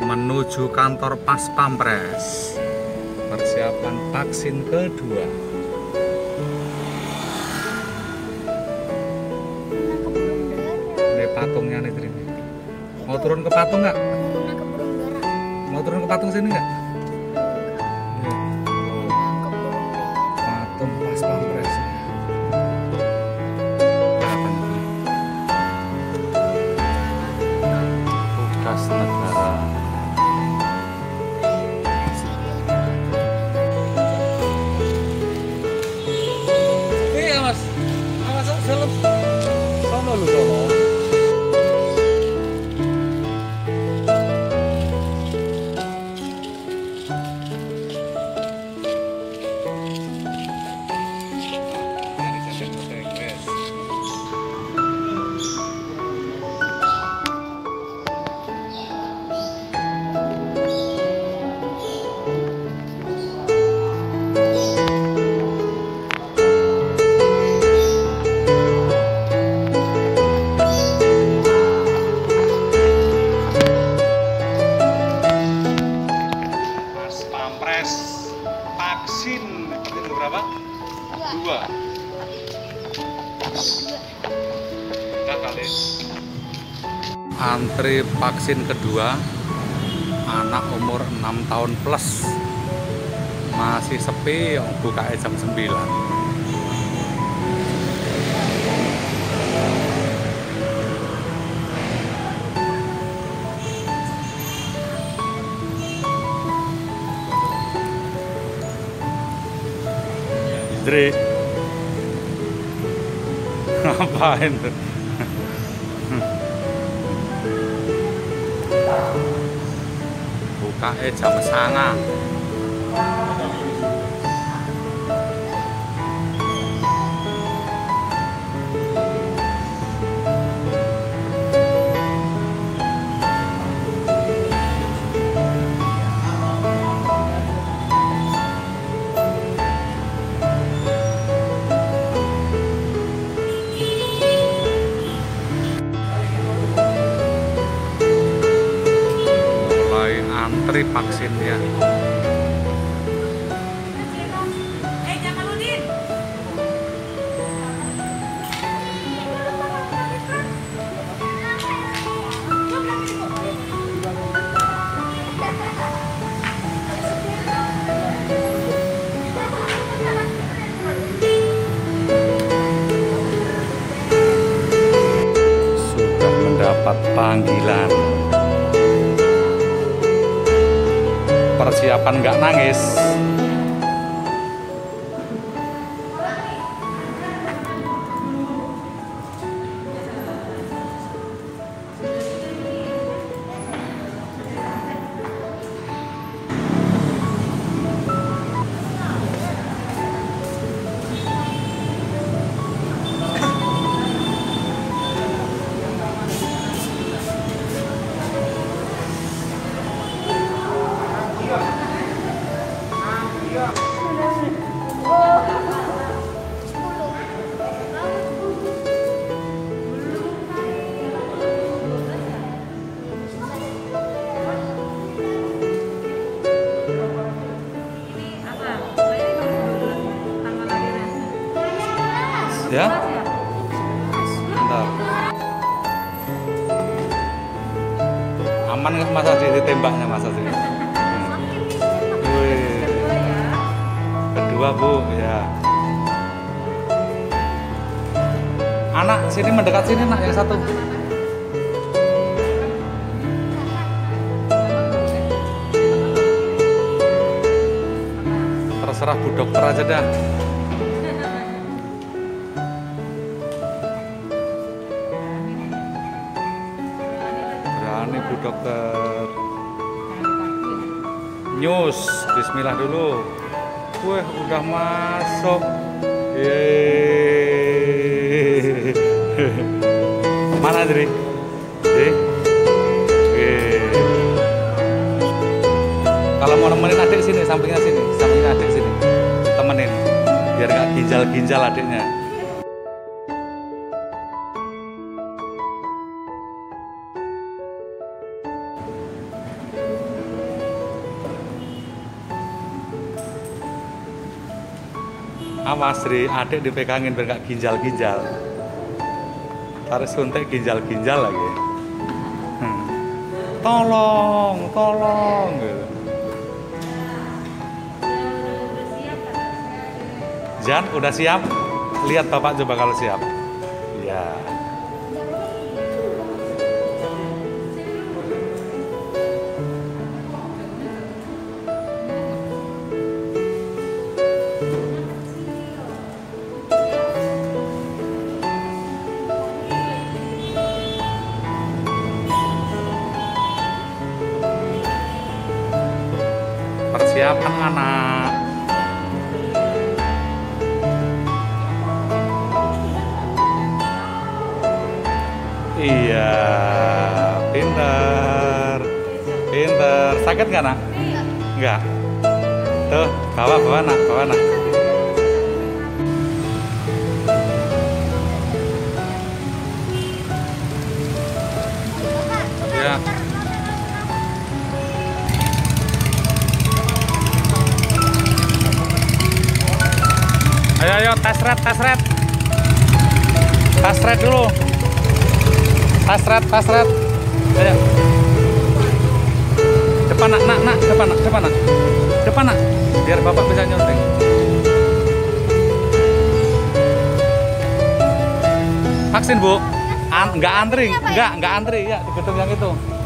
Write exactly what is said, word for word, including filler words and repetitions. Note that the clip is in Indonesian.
menuju kantor Pas Pampres, persiapan vaksin kedua. Ini patungnya nih, Trin. Mau turun ke patung nggak? Mau turun ke patung sini nggak? Patung Pas Pampres. Tugas negara. Iya mas, mas solo, solo lu solo. Vaksin vaksin berapa? Dua. Tiga kali. Antri vaksin kedua anak umur enam tahun plus, masih sepi, buka jam sembilan. Dre, ngapain tuh? Buka jam setengah. Antri vaksinnya. Eh, Jamaludin. Sudah mendapat panggilan. Persiapan nggak nangis. Ya, bentar. Aman nggak Mas Adi ditembaknya Mas Adi? Wih. Kedua Bu, ya. Anak sini mendekat sini nak yang satu. Terserah Bu Dokter aja dah. Berani Bu Dokter. News, bismillah dulu. Wih, udah masuk. Yeay. Mana Dri? Dri? Kalau mau nemenin adik sini, sampingnya sini, sampingnya adik sini, temenin, biar nggak ginjal-ginjal adiknya. Awas Sri, adik dipegangin biar gak ginjal-ginjal. Tarik suntik ginjal-ginjal lagi. Hmm. Tolong, tolong. Gitu. Jan, udah siap? Lihat bapak coba kalau siap. Ya. Persiapan anak. Iya, pintar, pintar. Sakit nggak nak? Nggak. Tuh, bawa bawa nak, bawa nak. Ya. Ayo ayo tes red, tes red. Tes red dulu. Tas red, tas red. Ayo. Depan nak, nak, nak, depan nak, depan nak. Depan nak. Biar bapak bisa nyunting. Vaksin, Bu. An enggak antri, enggak, enggak antri ya di gedung yang itu.